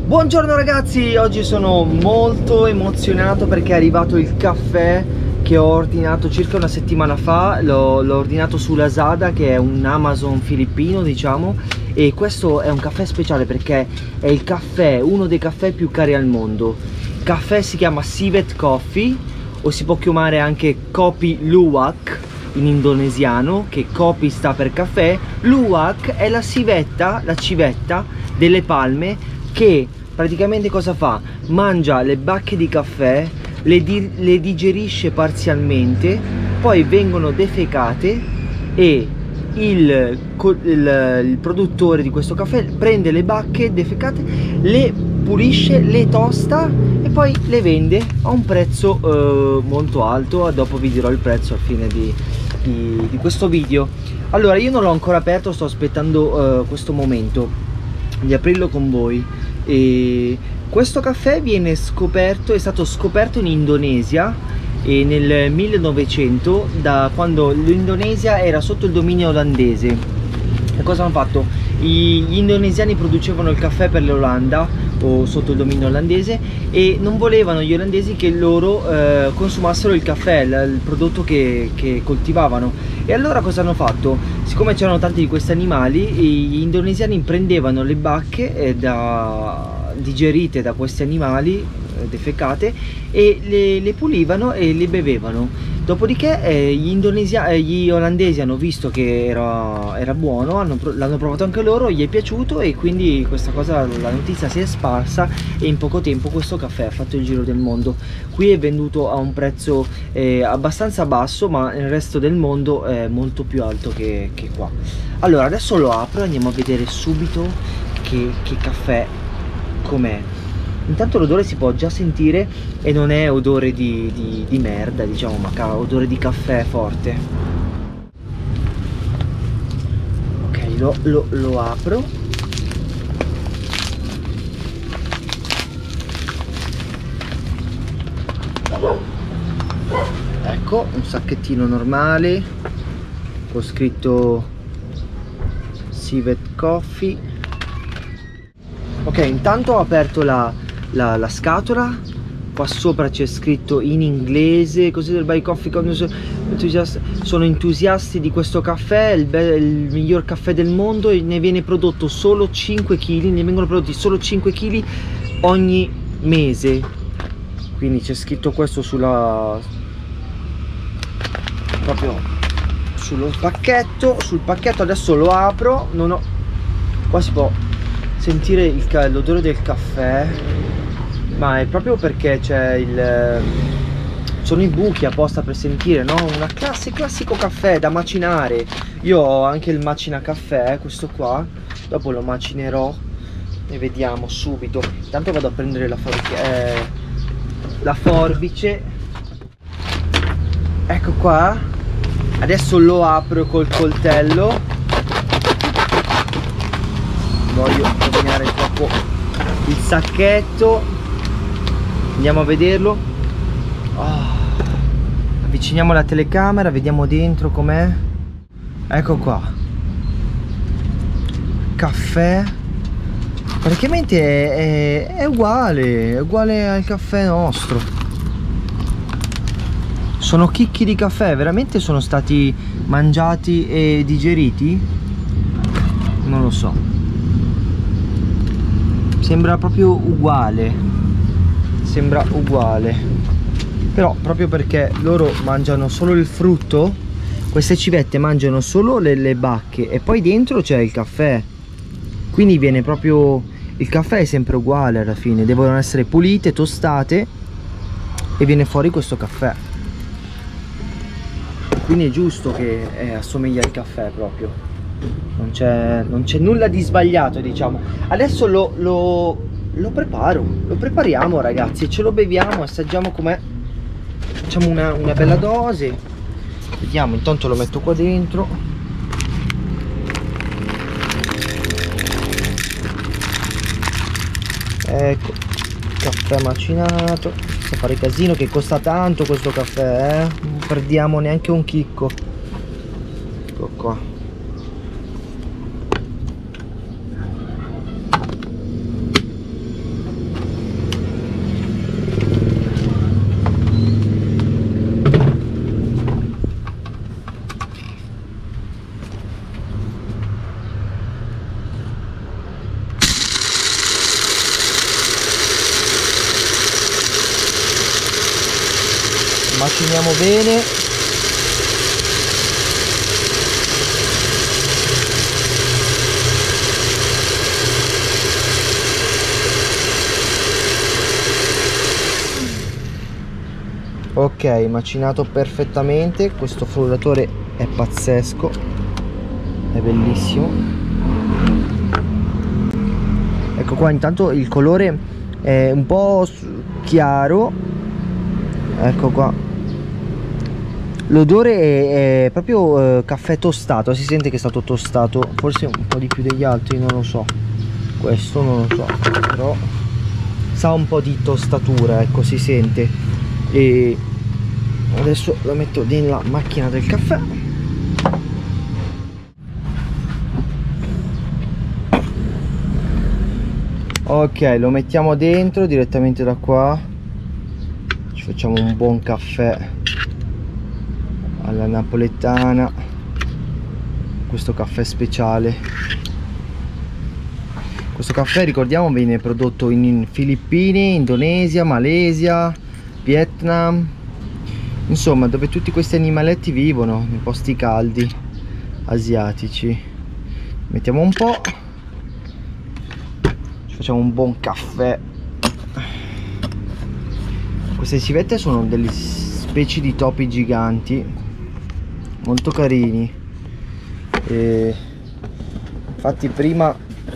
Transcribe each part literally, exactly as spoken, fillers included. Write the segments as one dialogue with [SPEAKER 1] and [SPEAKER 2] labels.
[SPEAKER 1] Buongiorno ragazzi, oggi sono molto emozionato perché è arrivato il caffè che ho ordinato circa una settimana fa. L'ho ordinato su Lazada, che è un Amazon filippino, diciamo, e questo è un caffè speciale perché è il caffè, uno dei caffè più cari al mondo. Il caffè si chiama Civet Coffee, o si può chiamare anche Kopi Luwak in indonesiano, che Kopi sta per caffè, Luwak è la civetta, la civetta delle palme, che praticamente cosa fa? Mangia le bacche di caffè, le, di, le digerisce parzialmente, poi vengono defecate e il, il, il produttore di questo caffè prende le bacche defecate, le pulisce, le tosta e poi le vende a un prezzo eh, molto alto. Dopo vi dirò il prezzo a fine di, di, di questo video. Allora, io non l'ho ancora aperto, sto aspettando uh, questo momento di aprirlo con voi. E questo caffè viene scoperto, è stato scoperto in Indonesia e nel millenovecento, da quando l'Indonesia era sotto il dominio olandese. E cosa hanno fatto? Gli indonesiani producevano il caffè per l'Olanda, o sotto il dominio olandese, e non volevano gli olandesi che loro eh, consumassero il caffè, il, il prodotto che, che coltivavano. E allora cosa hanno fatto? Siccome c'erano tanti di questi animali, gli indonesiani prendevano le bacche eh, da, digerite da questi animali eh, defecate e le, le pulivano e le bevevano. Dopodiché eh, gli, indonesia eh, gli olandesi hanno visto che era, era buono, l'hanno provato anche loro, gli è piaciuto, e quindi questa cosa, la notizia si è sparsa e in poco tempo questo caffè ha fatto il giro del mondo. Qui è venduto a un prezzo eh, abbastanza basso, ma nel resto del mondo è molto più alto che, che qua. Allora adesso lo apro e andiamo a vedere subito che, che caffè com'è. Intanto l'odore si può già sentire e non è odore di, di, di merda, diciamo, ma odore di caffè forte. Ok, lo, lo, lo apro. Ecco, un sacchettino normale con scritto Civet Coffee. Ok, intanto ho aperto la La, la scatola. Qua sopra c'è scritto in inglese così del Buy Coffee, sono entusiasti di questo caffè, il, il miglior caffè del mondo, e ne viene prodotto solo cinque chili, ne vengono prodotti solo cinque chili ogni mese. Quindi c'è scritto questo sulla proprio sullo pacchetto, sul pacchetto. Adesso lo apro, non ho, qua si può sentire l'odore del caffè, ma è proprio perché c'è il sono i buchi apposta per sentire, no? Una classe, classico caffè da macinare. Io ho anche il macina caffè, questo qua, dopo lo macinerò e vediamo subito. Intanto vado a prendere la, eh, la forbice. Ecco qua, adesso lo apro col coltello. Voglio rovinare troppo il sacchetto. Andiamo a vederlo. Oh. Avviciniamo la telecamera, vediamo dentro com'è. Ecco qua, caffè. Praticamente è, è, è uguale, è uguale al caffè nostro. Sono chicchi di caffè, veramente sono stati mangiati e digeriti? Non lo so. Sembra proprio uguale. Sembra uguale, però proprio perché loro mangiano solo il frutto, queste civette mangiano solo le, le bacche, e poi dentro c'è il caffè, quindi viene proprio, il caffè è sempre uguale alla fine, devono essere pulite, tostate, e viene fuori questo caffè. Quindi è giusto che eh, assomiglia al caffè proprio, non c'è non c'è nulla di sbagliato, diciamo. Adesso lo, lo Lo preparo, lo prepariamo ragazzi e ce lo beviamo, assaggiamo com'è. Facciamo una, una bella dose. Vediamo, intanto lo metto qua dentro. Ecco, caffè macinato. Senza fare casino, che costa tanto questo caffè, eh? Non perdiamo neanche un chicco. Ecco qua. maciniamo bene. Ok, macinato perfettamente. Questo frullatore è pazzesco, è bellissimo. Ecco qua, intanto il colore è un po' chiaro. Ecco qua, l'odore è, è proprio eh, caffè tostato, si sente che è stato tostato, forse un po' di più degli altri, non lo so, questo non lo so, però sa un po' di tostatura, ecco, si sente. E adesso lo metto nella macchina del caffè. Ok, lo mettiamo dentro direttamente da qua. Ci facciamo un buon caffè alla napoletana, questo caffè speciale. Questo caffè, ricordiamo, viene prodotto in Filippine, Indonesia, Malesia, Vietnam, insomma dove tutti questi animaletti vivono, nei posti caldi asiatici. Mettiamo un po', ci facciamo un buon caffè. Queste civette sono delle specie di topi giganti, molto carini. E infatti prima,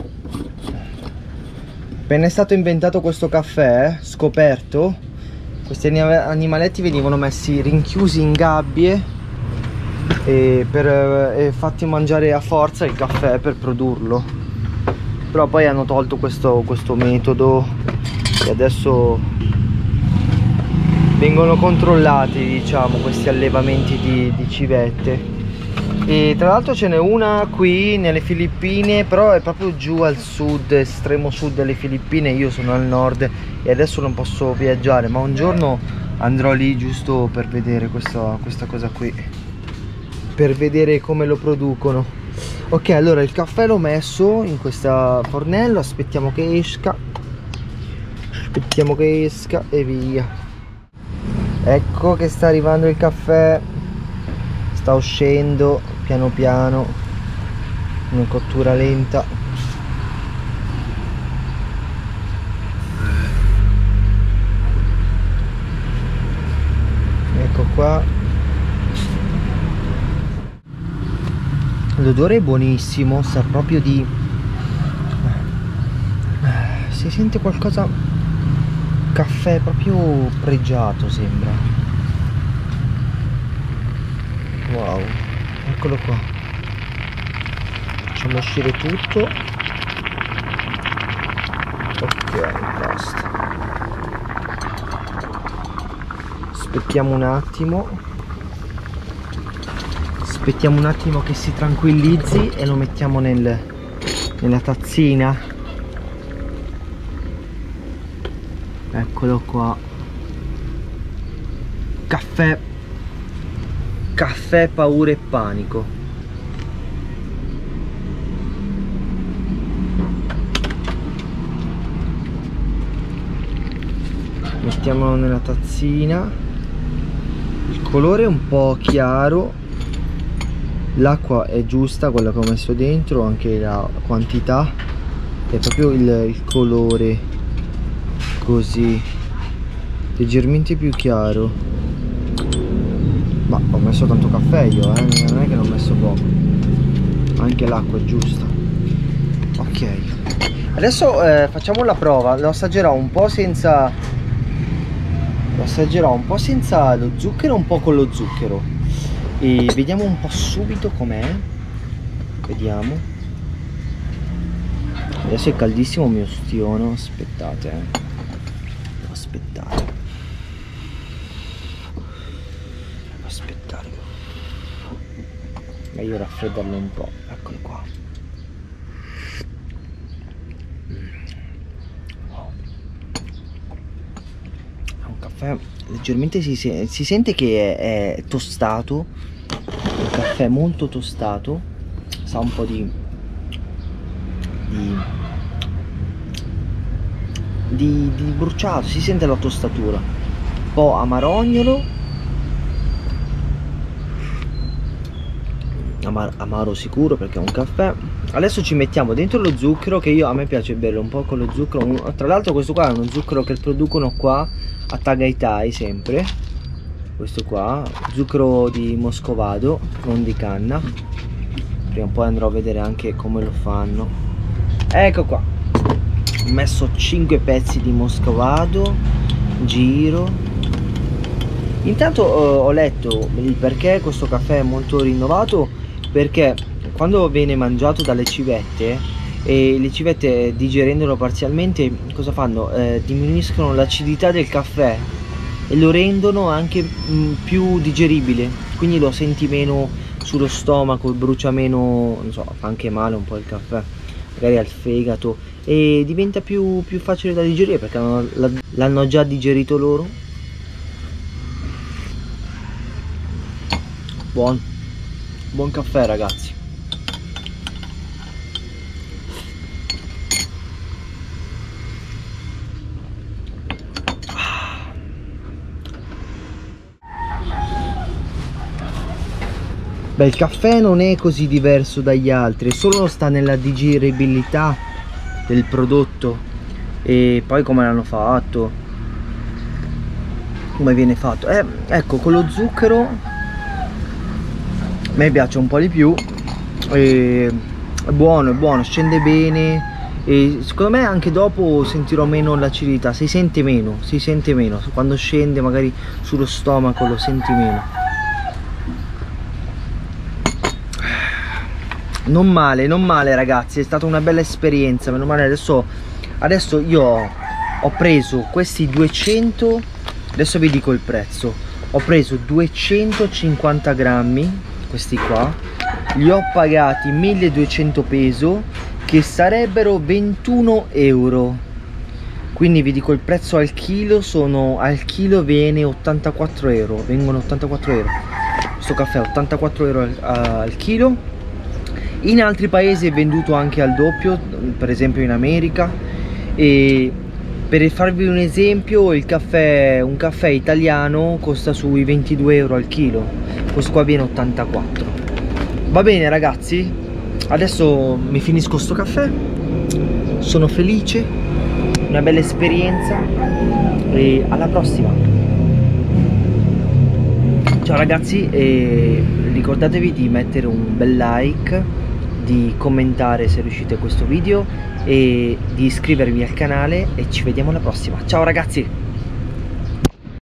[SPEAKER 1] appena è stato inventato questo caffè, scoperto, questi animaletti venivano messi rinchiusi in gabbie e, per, e fatti mangiare a forza il caffè per produrlo. Però poi hanno tolto questo, questo metodo e adesso vengono controllati, diciamo, questi allevamenti di, di civette. E tra l'altro ce n'è una qui nelle Filippine, però è proprio giù al sud, estremo sud delle Filippine. Io sono al nord e adesso non posso viaggiare, ma un giorno andrò lì giusto per vedere questa, questa cosa qui, per vedere come lo producono. Ok, allora il caffè l'ho messo in questa fornello, aspettiamo che esca, aspettiamo che esca e via. Ecco che sta arrivando il caffè, sta uscendo piano piano, una cottura lenta. Ecco qua, l'odore è buonissimo, sa proprio di, si sente qualcosa, caffè proprio pregiato sembra. Wow, eccolo qua. Facciamo uscire tutto. Ok, basta. Aspettiamo un attimo. Aspettiamo un attimo che si tranquillizzi e lo mettiamo nel, nella tazzina. Eccolo qua. Caffè. Caffè, paura e panico. Mettiamolo nella tazzina. Il colore è un po' chiaro, l'acqua è giusta, quella che ho messo dentro, anche la quantità, è proprio il, il colore così, leggermente più chiaro. Ma ho messo tanto caffè io, eh? Non è che ne ho messo poco, anche l'acqua è giusta. Ok, adesso eh, facciamo la prova, lo assaggerò un po' senza lo assaggerò un po' senza lo zucchero, un po' con lo zucchero, e vediamo un po' subito com'è. Vediamo. Adesso è caldissimo il mio stiono, aspettate, eh. Devo aspettare. Devo aspettare. Meglio raffreddarlo un po'. Eccolo qua. È un caffè leggermente, si, si sente che è, è tostato. Un caffè molto tostato. Sa un po' di Di, di, di bruciato, si sente la tostatura, un po' amarognolo, Amar amaro sicuro perché è un caffè. Adesso ci mettiamo dentro lo zucchero, che io a me piace berlo un po' con lo zucchero. Tra l'altro questo qua è uno zucchero che producono qua a Tagaytay sempre. Questo qua, zucchero di Moscovado, non di canna. Prima o poi andrò a vedere anche come lo fanno. Ecco qua, ho messo cinque pezzi di Moscovado, giro. Intanto uh, ho letto il perché questo caffè è molto rinnovato, perché quando viene mangiato dalle civette e le civette digerendolo parzialmente cosa fanno? Eh, diminuiscono l'acidità del caffè e lo rendono anche mh, più digeribile, quindi lo senti meno sullo stomaco, brucia meno, non so, fa anche male un po' il caffè, magari al fegato, e diventa più, più facile da digerire perché l'hanno già digerito loro. Buon, buon caffè ragazzi. Beh, il caffè non è così diverso dagli altri, solo sta nella digeribilità del prodotto e poi come l'hanno fatto, come viene fatto. Eh, ecco, con lo zucchero a me piace un po' di più, e è buono, è buono, scende bene e secondo me anche dopo sentirò meno l'acidità, si sente meno, si sente meno, quando scende magari sullo stomaco lo senti meno. Non male, non male ragazzi, è stata una bella esperienza, meno male. Adesso, adesso io ho, ho preso questi duecento, adesso vi dico il prezzo, ho preso duecentocinquanta grammi, questi qua, li ho pagati milleduecento peso, che sarebbero ventuno euro, quindi vi dico il prezzo al chilo, sono al chilo viene ottantaquattro euro, vengono ottantaquattro euro, questo caffè ottantaquattro euro al, al chilo. In altri paesi è venduto anche al doppio, per esempio in America, e per farvi un esempio il caffè, un caffè italiano costa sui ventidue euro al chilo, questo qua viene ottantaquattro. Va bene ragazzi, adesso mi finisco sto caffè, sono felice, una bella esperienza e alla prossima. Ciao ragazzi, e ricordatevi di mettere un bel like, di commentare se riuscite questo video e di iscrivervi al canale, e ci vediamo alla prossima. Ciao ragazzi!